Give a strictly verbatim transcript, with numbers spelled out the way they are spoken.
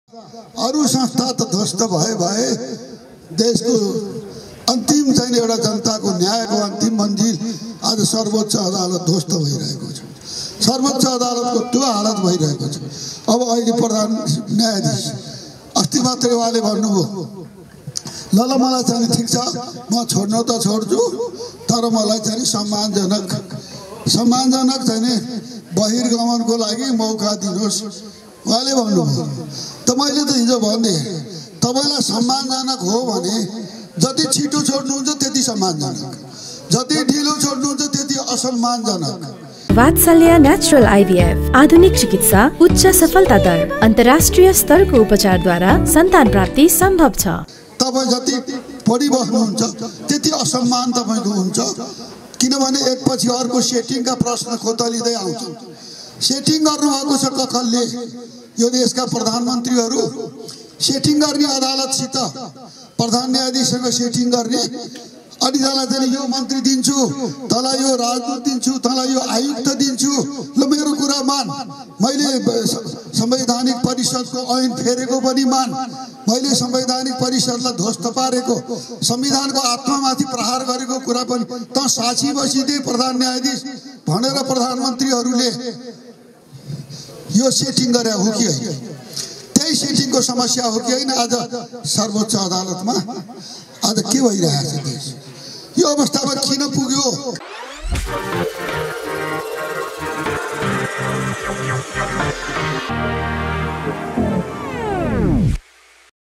अरू संस्था त ध्वस्त भए भए देशको अन्तिम चाहिँ एउटा जनताको न्यायको अन्तिम मन्जिल आज सर्वोच्च अदालत ध्वस्त भइरहेको छ। सर्वोच्च अदालतको त्यो हालत भइरहेको छ। अब अहिले प्रधान न्यायाधीश अस्ति मात्रै उहाँले भन्नुभयो, ल ल मलाई चाहिँ ठिक छ, म छोड्न त छोड्छु, तर मलाई चाहिँ सम्मानजनक सम्मानजनक चाहिँ बहिर्गमनको लागि मौका दिनुहोस् उहाँले भन्नुभयो। त मैले त हिजो भने तपाईलाई सम्मानजनक हो भने जति छिटो छोड्नुहुन्छ त्यति सम्मानजनक, जति ढिलो छोड्नुहुन्छ त्यति असम्मानजनक। वात्सल्य नेचुरल आईवीएफ आधुनिक चिकित्सा, उच्च सफलता दर, अन्तर्राष्ट्रिय स्तरको उपचारद्वारा सन्तान प्राप्ति सम्भव छ। तपाईँ जति पढिबस्नुहुन्छ त्यति असम्मान तपाईँको हुन्छ, किनभने एकपछि अर्को सेटिङका प्रश्न खोतलिँदै आउँछ। सेटिङ गर्नुभएको छ ककलले, यो देशका प्रधानमन्त्रीहरू सेटिङ गर्ने अदालतसित, प्रधान न्यायाधीशसँग सेटिङ गर्ने, अनि तँलाई चाहिँ यो मन्त्री दिन्छु, तँलाई यो राजदूत दिन्छु, तँलाई यो आयुक्त दिन्छु, ल मेरो कुरा मान, मैले संवैधानिक परिषदको ऐन फेरेको पनि मान, मैले संवैधानिक परिषदलाई ध्वस्त पारेको, संविधानको आत्मामाथि प्रहार गरेको कुरा पनि त साक्षी बसिदिए प्रधान न्यायाधीश भनेर प्रधानमन्त्रीहरूले यो सेटिङ गरे हो कि होइन? त्यही सेटिङको समस्या हो कि होइन? आज सर्वोच्च अदालतमा आज के भइरहेछ देश? यो अवस्थामा किन पुग्यो? Thank you.